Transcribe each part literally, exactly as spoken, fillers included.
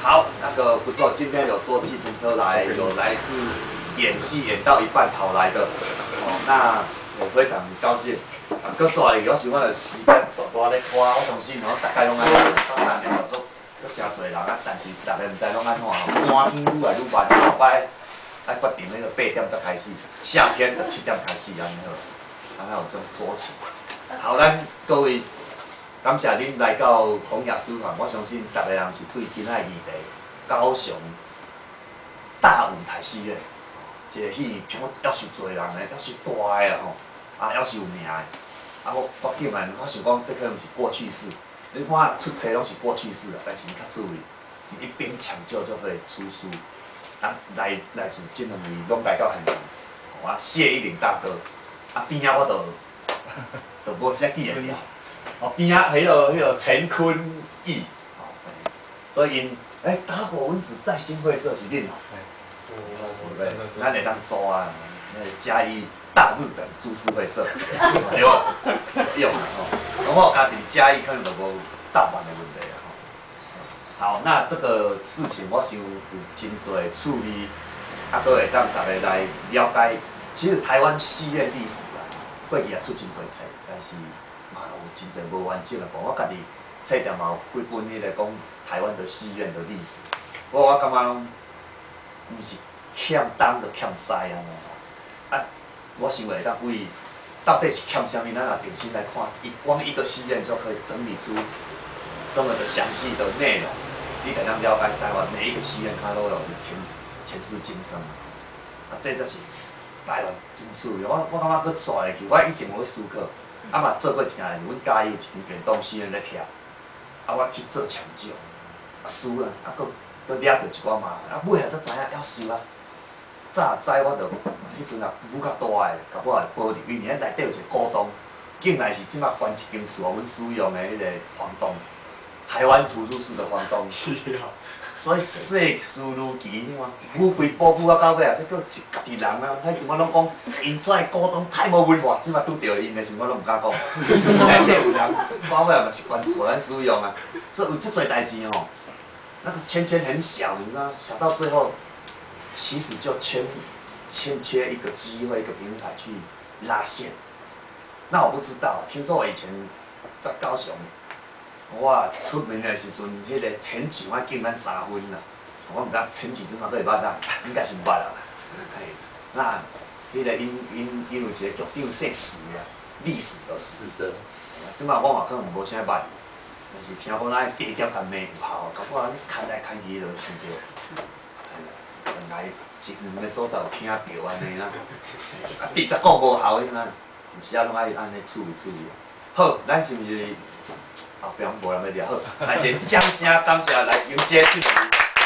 好，那个不错，今天有坐计程车来，有来自演戏演到一半跑来的，哦，那我非常高兴。啊，搁煞哩，我想我的时间大大咧拖，我相信吼，大家拢安尼，三年合作，搁真侪人啊，但是大家毋知拢安怎吼，寒天愈来愈慢，后摆爱决定那个八点才开始，夏天就七点开始安尼好，安尼有种早起。好，咱各位。 感谢恁来到弘雅书房，我相信大家人是对今仔议题高雄大舞台戏院，一个戏院要是侪人的，要是大的吼，啊要是有名的，啊我我竟然我想讲，这可能是过去式。你看出册拢是过去式啊，但是较趣味，一边抢救就会出书，啊来来自这两位拢来到现场，啊谢一林大哥，啊边仔我就就无啥记会了。 哦，边仔迄个迄个陈坤义，哦，所以因诶，打火文史在新会社是恁哦，对不对？咱会当做啊，那嘉义大日本株式会社，对吧？用啊吼，然后加一嘉义可能就无大阪的问题啊吼。好，那这个事情我想有真侪趣味，啊，都会当大家来了解。其实台湾戏院历史啊，过去也出真侪册，但是。 嘛有真侪无完整的部，我家己册店嘛有几本迄个讲台湾的戏院的历史，不过我感觉拢毋是欠东就欠西安尼。啊，我想会当为到底是欠啥物，咱若定心来看，一光一个戏院就可以整理出这么的详细的内容，你才能了解台湾每一个戏院它都有前前世今生。啊，这就是台湾真趣味。我我感觉佫煞会去，我以前有去思考。 啊嘛做过一件，阮家己有一间电动戏院咧徛，啊我去做抢救，啊输了，啊佫佫掠着一寡麻烦，啊尾啊才知影要收啊。早知我着迄阵啊愈较大个，甲我来保入，因为内底有一个股东，竟然是即马关一间厝互阮使用的迄个房东，台湾图书室的房东。是啊。 所以世事如棋，嘛，富贵保护啊到尾啊，你佫是家己人啊，迄阵我拢讲，因遮个股东太无文化，即马拄着因的时，我拢毋敢讲。内底有人，到尾嘛是关厝咱使用啊，所以有即侪代志吼，那个圈圈很小，你知道，小到最后，其实就欠欠缺一个机会、一个平台去拉线。那我不知道，听说我以前在高雄。 我出门的时阵，迄个千上啊敬咱三分啦。我毋知千上即马佫会捌啦，应该是毋捌啦。嘿，那迄个因因因有一个局长姓史啊，历史的史者。即马我嘛可能无啥捌，但是听讲咱加减含骂有效，搞不好咱看来看去就听着。原来一两个所在有听着安尼啦。啊，直接讲无效的呐，有时啊拢爱安尼处理处理。好，咱是毋是？ 后壁无人要聊好，来一掌声感谢来迎接进来。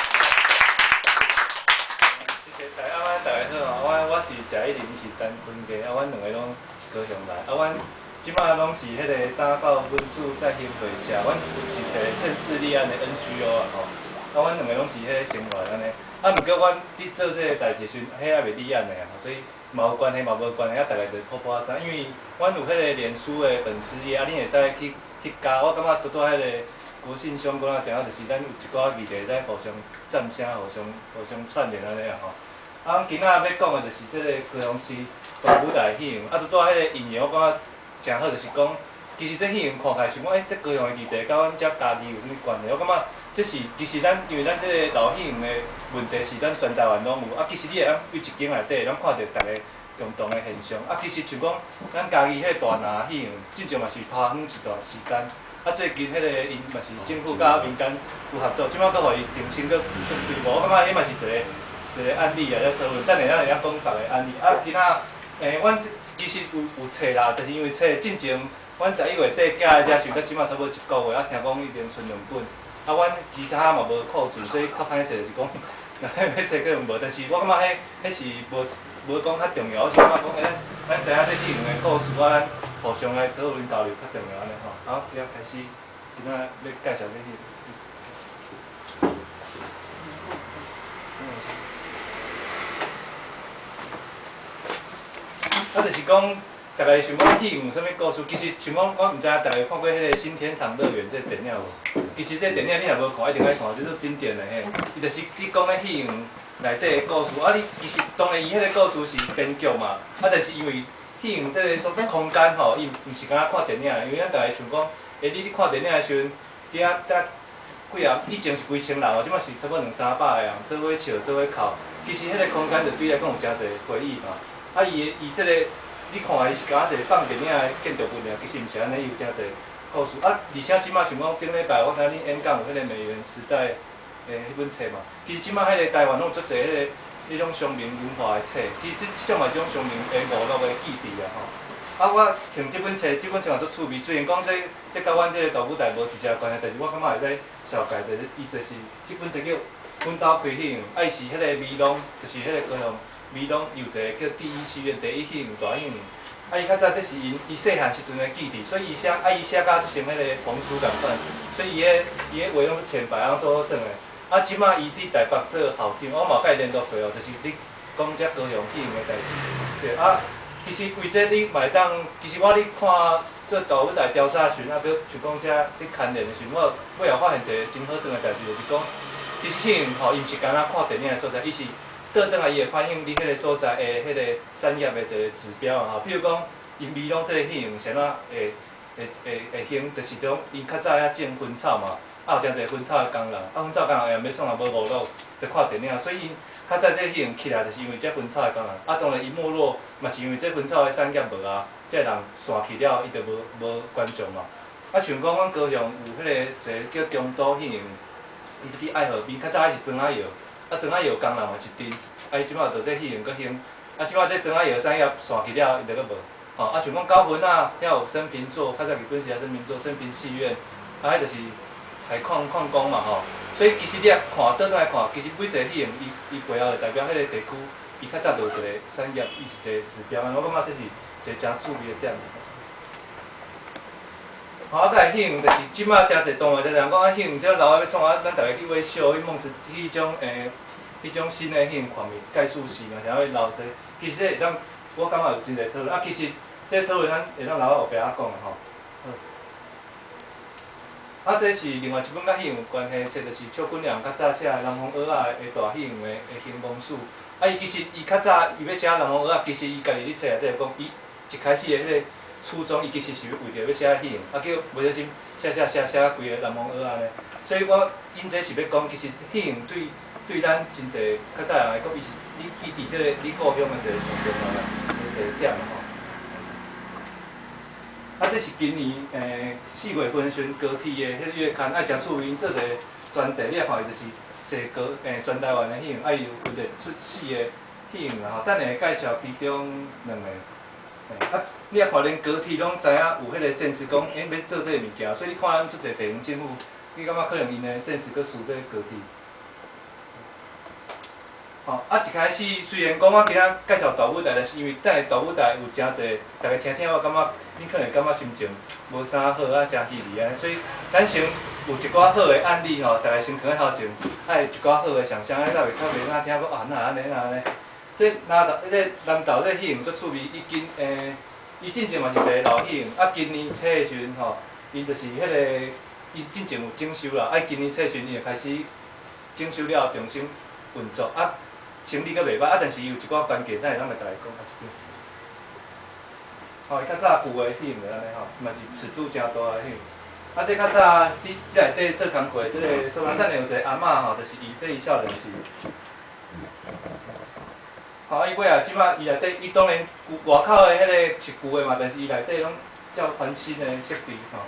谢谢大家，大家好，我我是谢一林，是陈坤家，啊，阮两个拢高雄来，啊，阮即摆拢是迄个打到文书在兴会社，阮是一个正式立案的 N G O 啊吼，啊，阮两个拢是迄个成员安尼，啊，毋过阮伫做这个代志时，迄还未立案的啊，所以嘛有关系嘛无关系，啊，大家就普普知，因为阮有迄个脸书的粉丝页，啊，恁会使去。 去加，我感觉拄拄迄个国信相关啊，正好就是咱有一寡议题在互相赞声、互相互相串联安尼啊吼。啊，今仔要讲的就是即个高雄市大舞台戏院，啊，拄拄迄个引言，我感觉正好，就是讲，其实这戏院看起来是讲，诶，这高雄的议题，甲阮遮家己有啥物关系？我感觉这是其实咱因为咱这个老戏院的问题是咱全台湾拢有，啊，其实你会当有一间内底，咱看到逐个。 共同的现象，啊，其实像讲，咱家己迄个大拿戏院，真正嘛是拖远一段时间，啊，最近迄个因嘛是政府甲民间有合作，即摆搁互伊重新搁做规模，我感觉迄嘛是一个一个案例啊，在讨论。等下咱会晓讲别个案例，啊，其他诶，阮其实有有册啦，但是因为册进前，阮十一月底寄来遮时，到即摆差不多一个月，啊，听讲已经剩两本，啊，阮其他嘛无库存，所以较歹势就是讲，若要册可能无，但是我感觉迄迄是无。 无讲较重要，我是感觉讲，诶，咱知影这戏院的故事，啊，咱互相来讨论交流较重要安尼吼。好，今仔开始，今仔要介绍这戏。啊，就是讲，大概想讲戏院有啥物故事？其实像讲，我毋知影大家有看过迄个《新天堂乐园》这电影无？ 其实这电影你若无看，一定爱看，这做经典的嘿。伊就是你讲的戏院内底的故事，啊，你其实当然伊迄个故事是编剧嘛，啊，但是因为戏院这个所空间吼，伊毋是敢若看电影，因为咱逐个想讲，诶，你你看电影的时阵，底下搭几啊，以前是几千人哦，即摆是差不多两三百个人做伙笑做伙哭，其实迄个空间就对来讲有诚侪回忆嘛。啊，伊伊即个你看伊是敢若一个放电影的建筑物尔，其实毋是安尼，伊有诚侪故事。啊，而且即摆想讲顶礼拜我听恁演讲有迄个美元时代。诶，迄本册嘛，其实即摆迄个台湾拢有足侪迄个迄种乡民文化的册，其实即即种嘛种乡民诶娱乐的基地啊吼。啊，我像即本册，即本册嘛足趣味，虽然讲这这甲阮这个大舞台无直接关系，但是我感觉会使小解的意思是，即本册叫《阮兜开戏院》，啊，伊是迄个美浓，就是迄个高雄美浓有一个叫第一戏院、第一戏院、大戏院。啊，伊较早这是因伊细汉时阵的基地，所以伊写啊伊写甲就像迄个皇叔共款，所以伊个伊个话拢是前排拢做好耍的。啊，即摆伊伫台北做校长，我嘛甲伊联络过哦，就是你讲遮高雄戏院的代志。对啊，其实为这你嘛会当，其实我咧看做大舞台调查时，啊，比如像讲遮咧牵连的时，我尾后发现一个真好耍的代志，就是讲，其实戏院吼，伊毋是干那看电影的所在，伊是倒转来伊会反映你迄个所在的迄个产业的一个指标啊。吼，比如讲，因美拢这个戏院是安怎会会会会兴，就是种因较早遐种薰草嘛。啊，有诚侪薰草的工人，啊，薰草工人下要创也无五路，着看电影，所以因较早这戏院起来，就是因为这薰草的工人。啊，当然伊没落，嘛是因为这薰草的产业无啊，这人散去了，伊就无无观众嘛。啊，像讲阮高雄有迄个一个叫中都戏院，伊伫爱河边，较早是庄仔窑，啊，庄仔窑工人嘛一阵，啊，伊即摆着这戏院佫兴，啊，即摆这庄仔窑产业散去了，伊就佫无。吼，啊，像讲高分啊，遐有升平座，较早日本时啊升平座、升平戏院，啊，迄就是。采矿矿工嘛吼，所以其实你啊看倒转来看，其实每一个戏院伊伊背后就代表迄个地区，伊较早就有一个产业，伊是一个指标。我感觉这是一个真趣味的点。好，啊，甲戏院就是即摆诚侪动画在人讲啊，戏院这老外要创啊，咱逐个去买小去梦是迄种诶，迄种新的戏院看面概述戏嘛，然后留者，其实这会当我感觉有真侪讨论啊，其实这讨论咱会当留后壁仔讲的吼。啊，这是另外一本甲戏院有关系的册，就是邱君良较早写《南方蚵仔》的大戏院的的兴亡史。啊，伊其实伊较早伊要写《南方蚵仔》，其实伊家己咧册内底讲，伊一开始的迄个初衷，伊其实是为着要写戏院，啊叫袂小心写写写写规个《南方蚵仔》呢。所以我因这是要讲，其实戏院对对咱真侪较早人来讲，伊是你记伫即个你故乡的一个上重要的一个点吼。啊，这是今年诶四月份选高铁的迄个月刊，啊，诚趣味，因做一个专题，你来看伊就是西高诶全台湾的戏院，啊，伊有分列出四个戏院啦吼，等下会介绍其中两个。啊，你啊看连高铁拢知影有迄个现实讲，诶要做这个物件，所以你看咱出侪地方政府，你感觉可能因的现实搁输这个高铁。吼，啊一开始虽然讲我今仔介绍大舞台，就是因为等下大舞台有诚侪，大家听听我感觉。你可能感觉心情无啥好啊，诚稀微安，所以咱先有一寡好的案例吼，大家先放喺头前，爱有一寡好的想象，咱才会较袂哪听讲啊那安尼那安尼。这南投，迄个南投这戏院足趣味，伊今诶，伊进前嘛是一个老戏院，啊今年初的时阵吼，伊就是迄个，伊进前有整修啦，啊今年初时阵伊就开始整修了，重新运作，啊生意阁袂歹，啊但是伊有一寡关键，咱会当来甲大家讲啊一点。吼，伊较早旧的戏院就安尼吼，嘛是尺度诚大的戏院。啊，这较早伫内底做工课，即个所咱等下有一个阿嬷吼，就是伊这伊少年时。吼，伊尾啊，即摆伊内底，伊当然外口的迄个是旧的嘛，但是伊内底拢照翻新的设备吼。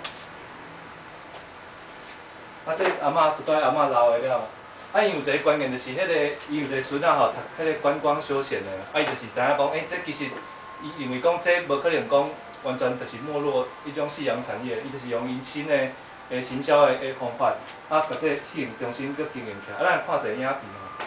啊，这阿嬷拄仔阿嬷老的了，啊，伊有一个关键就是迄个，伊有一个孙仔吼，读迄个观光休闲的，啊，伊就是知影讲，诶、欸，这其实。伊认为讲，这无可能讲完全就是没落一种夕阳产业，伊就是用因新的诶行销的诶方法，啊，把这戏院重新搁经营起来。啊，咱看一个影片吼。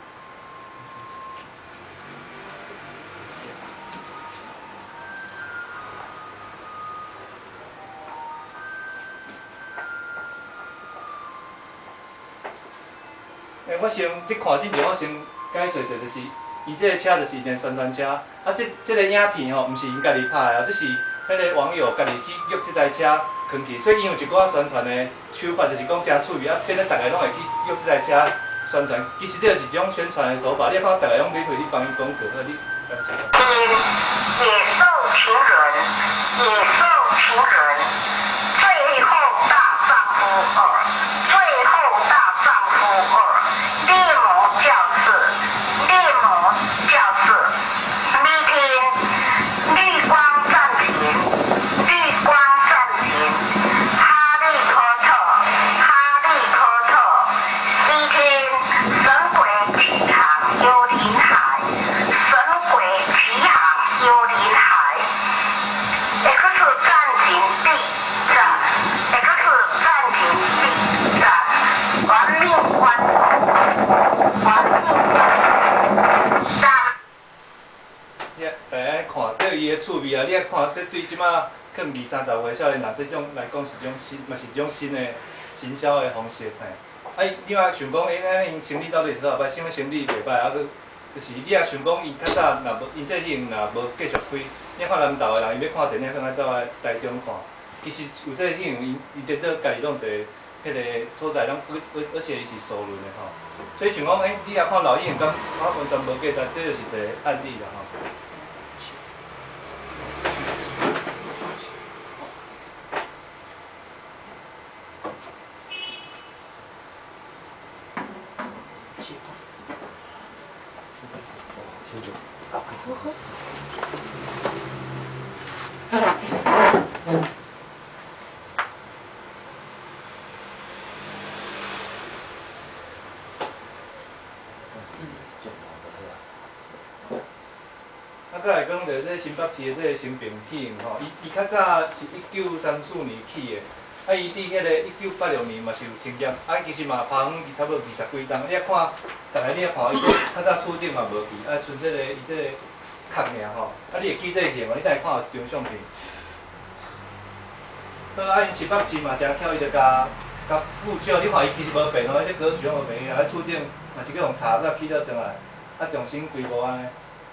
诶，我先你看之前，我先解说者就是。伊这个车就是一辆宣传车，啊，这这个影片吼，毋是因家己拍的，这是迄个网友家己去约这台车， 囥去，所以因有一寡宣传的手法，就是讲真趣味，啊，变得大家拢会去约这台车宣传。其实这就是一种宣传的手法。你看大家拢免费，你帮伊广告，你。 野兽情人，野兽情人，最后大丈夫二，最后大丈夫二，猎魔教室，猎魔教室 ，meeting， 绿光暂停，绿光暂停，哈利波特，哈利波特 ，meeting， 神鬼奇航幽灵海，神鬼奇航幽灵海 ，X 暂停 B 站 ，X 暂停 B 站，玩命关头，玩命关头，站。 你大家看到伊的趣味啊！你啊看，这对即马可能二三十岁少年人这种来讲是一种新，嘛是一种新的行销的方式嘿。啊，你若想讲，因安因生理到底是好歹，什么生理袂歹，啊，佮就是你若想讲，伊较早若无，因这型若无继续开，你看南投的人，伊要看电影，可能走来台中看。其实有这型，伊伊得到家己弄一个迄个所在，拢而而而且伊是收润的吼。所以像讲，诶，你若看老演员，敢我完全无价值，这就是一个案例啦吼。啊，再来讲着这新北市的这个新平起用吼，伊伊较早是一九三四年起的，啊，伊伫迄个一九八六年嘛是有停业，啊，其实嘛拍远差不多二十几档，你啊看，逐个你啊看伊这较早厝顶嘛无去，啊，剩这个伊这个壳尔吼，啊，你会记这个片无？你等下看有一张相片。好，啊，因新北市嘛真巧，伊就甲甲副照，你看伊其实无变哦，迄个格局无变，啊，厝顶嘛是去用查再起倒转来，啊，重新规模安尼。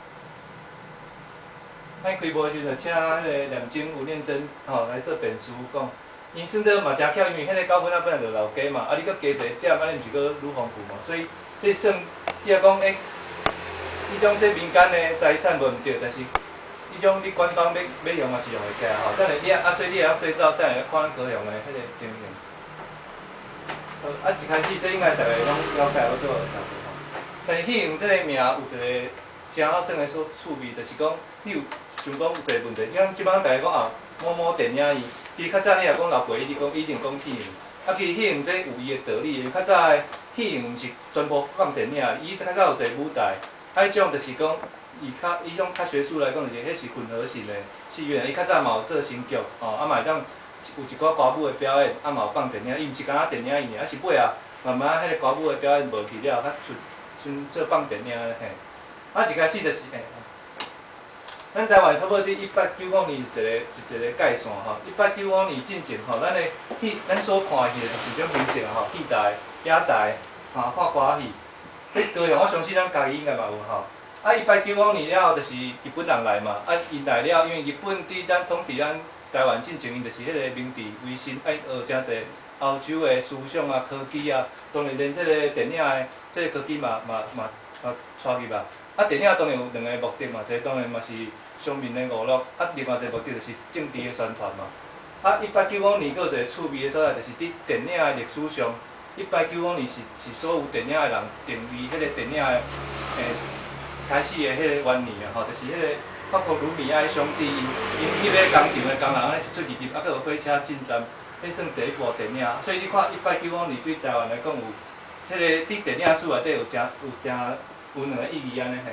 咱开播的时阵，请迄个梁静吴念真吼来做辩书讲，因算得嘛真巧，因为迄个九分仔本来就老家嘛，啊你搁加一个点，啊你毋是搁愈丰富嘛，所以这算伊若讲诶，迄种这民间的财产无毋对，但是迄种你官方要要用嘛是用会起来吼。等下你啊，所以你会晓对照，等下看咱高雄的迄个情形。好，啊一开始这应该大家拢了解我做的差不多。但是戏用这个名有一个真好耍的所趣味，就是讲你有。想讲有一个问题，像即摆大家讲啊，某某电影院，其实较早你若讲老爸，伊直讲一定讲戏院，啊，其实戏院这有伊的道理的。较早的戏院毋是全部放电影，伊较早有一个舞台，啊，迄种就是讲，伊较伊种较学术来讲，就是迄是混合型的戏院，伊较早嘛有做新剧，吼，啊嘛会当有一寡歌舞的表演，啊嘛有放电影，伊毋是干那电影院，啊是尾啊，慢慢迄个歌舞的表演无去了，较出像做放电影嘿，啊一开始就是嘿。咱台湾差不多伫一八九五年是一个是一个界线吼，一八九五年进前吼，咱的戏咱所看戏的就是种名正吼，戏台、野台，吼看歌戏。这高雄我相信咱家己应该嘛有吼。啊，一八九五年了后就是日本人来嘛，啊因来了，因为日本伫咱统治咱台湾进前，因就是迄个明治维新，爱学真侪欧洲的思想啊、科技啊，当然连这个电影的这个科技嘛嘛嘛嘛带入啊。啊，电影当然有两个目的嘛，一个当然嘛是乡民的娱乐，啊，另外一个目的就是政治的宣传嘛。啊，一八九五年佫有一个趣味的所在，就是伫电影的历史上，一八九五年是是所有电影的人定义迄个电影的诶开始的迄个元年啊，吼，就是迄个法国卢米埃兄弟因因翕个工厂的工人安尼一出二入，啊，佫有火车进站，迄算第一部电影。所以你看一八九五年对台湾来讲有，即个伫电影史内底有真有真。有两个意义安尼嘿，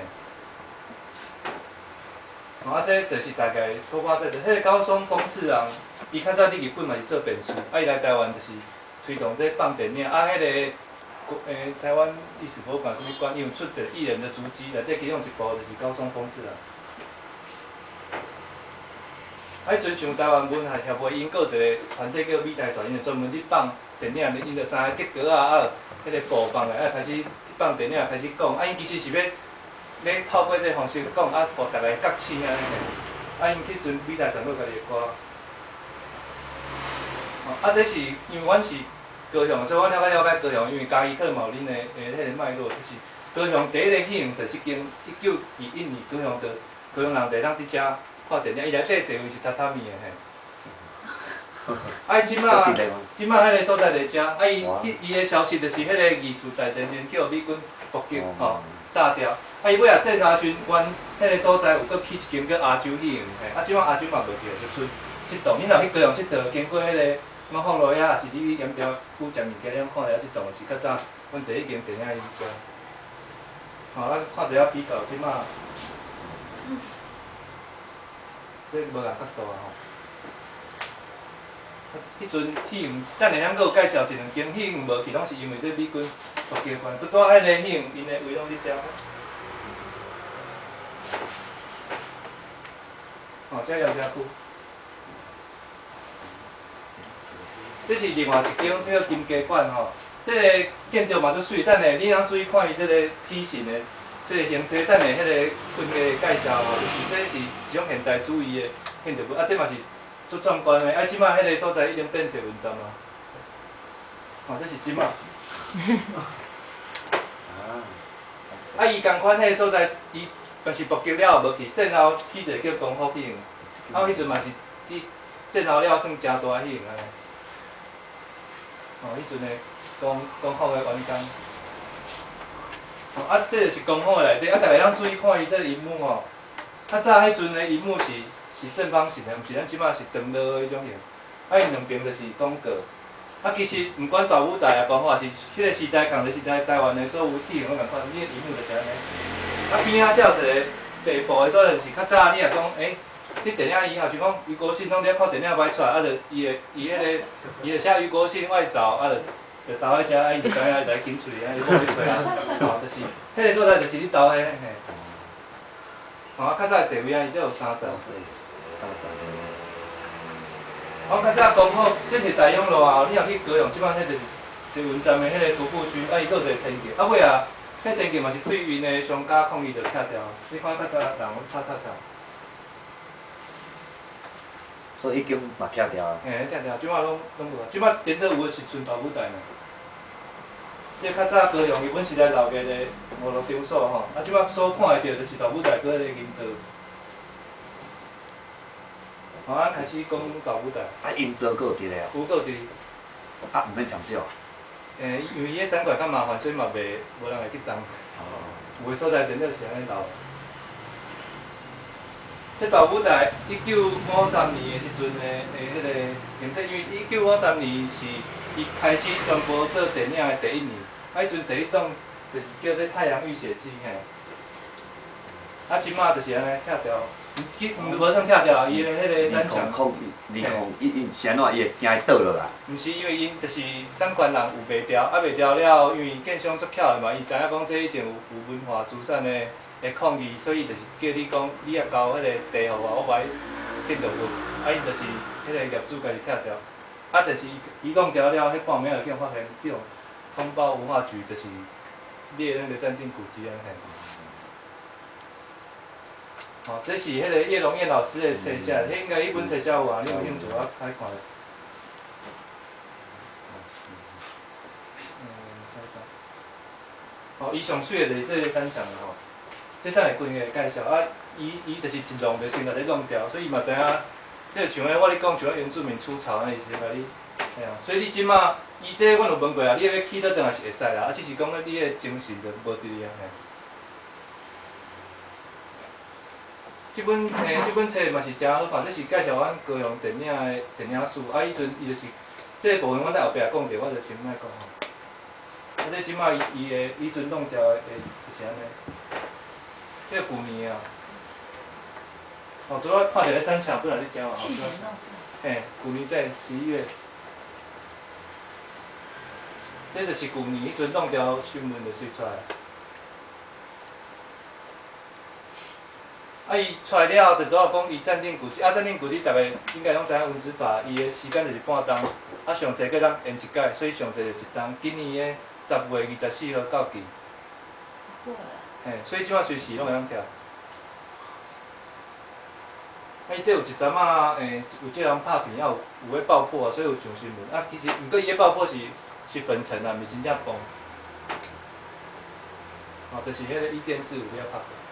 哦啊，这就是大概粗话这个。迄个高松丰次郎，伊较早伫日本嘛是做辩书，啊伊来台湾就是推动这放电影，啊迄个诶台湾历史博物馆什物馆，伊有出一个艺人的足迹，内底其中一部就是高松丰次郎。啊，迄阵像台湾文学协会，因佫有一个团体叫美台团，因就专门咧放电影，因就三个结果啊，啊，迄个布放来，啊开始。放电影开始讲，啊因其实是要要透过这个方式讲，啊，互大家觉醒安尼。啊因迄阵美台团佫家己的歌。 哦，啊，这是因为阮是高雄，所以阮了解了解高雄，因为嘉义可能嘛有恁的诶迄个脉络，就是高雄第一个戏院，就即间一九二一年高雄的高雄人第一当伫遮看电影，伊内底座位是榻榻米的嘿。啊，伊即马即马迄个所在伫遮，啊伊伊伊的消息就是迄个二次大战前去互美军伏击吼炸掉，啊伊尾啊战下时阮迄个所在有搁起一间叫亚洲戏院嘿，啊即马亚洲嘛无去，就剩即栋，恁若去高雄佚佗，经过迄个马放路遐，也是你盐条附食物件，你看了即栋是较早阮第一间电影院遮。吼，咱看一下比较即马，这无共角度啊吼。迄阵戏院，等下咱阁有介绍一两间戏院无去，拢是因为这美军伏击关，拄拄迄个戏院，因的位拢伫遮。哦，遮盐城区。这是另外一间，这个金家馆吼。这个建筑嘛足水，等下你通注意看伊这个体型的，这个形体，等下迄个分家介绍吼，就是这是一种现代主义的建筑物，啊，这嘛是足壮观的。啊，即马迄个所在已经变捷运站啊。哦，这是即马。啊，伊共款迄个所在，伊但是伏击了无去，战后起一个叫光复戏院，啊，迄阵嘛是伫战后了算诚大戏院安尼。哦，迄阵的。功功夫的员工，哦啊，这就是功夫的内底，啊，大家通注意看伊这个荧幕吼，较早迄阵的荧幕是是正方形的，毋是咱即马是长落的迄种形，啊，伊两边就是广告，啊，其实毋管大舞台啊，功夫也是迄个时代共个时代，台湾的所有戏院拢共款，你的荧幕就是安尼，啊边仔才有一个背部的所在，就是较早你若讲，诶、欸，你电影以后就讲余国信拢咧看电影摆出来，啊，就伊的伊迄个伊就写余国信外找，啊，就。就投喺遮，啊，伊就知影来紧喙啊，伊无去找啊，吼，就是，迄个所在就是你投迄，嘿，吼，啊，较早座位啊，伊才有三层。三层。我较早讲好，这是大勇路啊，你若去高雄，即摆迄就是捷运站的迄个徒步区，啊，伊佫有一个天桥，啊尾啊，迄天桥嘛是对面的商家抗议就拆掉，你看较早人拆拆拆。 所以迄间嘛拆掉啊。 嘿，拆掉，即摆拢拢无啊，即摆顶多有的是纯大舞台呢。即较早高雄日本时代留下的五六场所吼，啊，即摆所看会到就是大舞台搁迄个银座。好，咱开始讲大舞台。 啊，银座搁有伫咧哦。 有搁伫。 啊，毋免抢少。 诶，因为伊个产馆较麻烦，所以嘛袂无人会去动。哦。有诶所在真正是安尼留。这大舞台一九五三年的时阵的诶，迄个形体，因为一九五三年是伊开始传播做电影的第一年，啊，迄阵第一档就是叫做《太阳浴血记》嘿。啊，即马就是安尼拆掉，去毋无算拆掉，伊的迄个山墙。 二零零一一是安怎伊会惊伊倒落来？ 毋是，因为因就是产权人有卖掉，啊卖掉了，因为建商足巧的嘛，伊知影讲这一定有有文化资产的。会抗议，所以就是叫你讲，你也交迄个地互我，我买建筑物，啊，伊就是迄个业主家己拆掉，啊，就是伊弄掉了，迄半暝就叫发现，迄种通报文化局就是列那个暂定古迹安尼。哦，这是迄个叶龙燕老师的册写，迄应该迄本册才有啊，你有兴趣我开看。嗯，哦，伊上水的就是这个单墙吼。这等下规个介绍啊，伊伊就是一弄就先甲你弄掉，所以伊嘛知影，即像个我咧讲，像个原住民出草安尼是甲你，嘿啊，所以你即马伊这阮有问过啊，你要起倒转也是会使啦，啊，只是讲咧你个精神就无伫哩啊，嘿。即本诶，即本册嘛是诚好看，这是介绍阮高雄电影的电影史，啊，迄阵伊就是这个部分，我在后壁讲着，我就先莫讲吼。啊，这即马伊伊的伊阵弄掉的，诶，就是安尼。这个旧年啊，哦，拄仔看着咧山墙，不然你讲啊， 去年弄。 嘿，旧年底十一月，这就是旧年迄阵弄掉新闻就水出来。啊，伊出来了后，就拄仔讲伊暂定古迹，啊，暂定古迹大家应该拢知影文字法，伊的时间就是半冬，啊，上济个咱延一届，所以上济就一冬。今年的十月二十四号到期。嘿，所以即摆随时拢会当跳。 啊，伊这有一阵啊，诶，有这人拍片，啊有有咧爆破啊，所以有上新闻。啊，其实毋过伊咧爆破是是粉尘啊，毋是真正崩。哦，就是迄个伊电视有咧拍过。